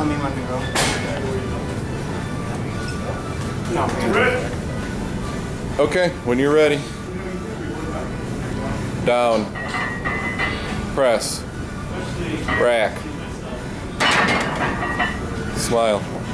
me when to go. No, Okay, when you're ready. Down. Press. Rack. Smile.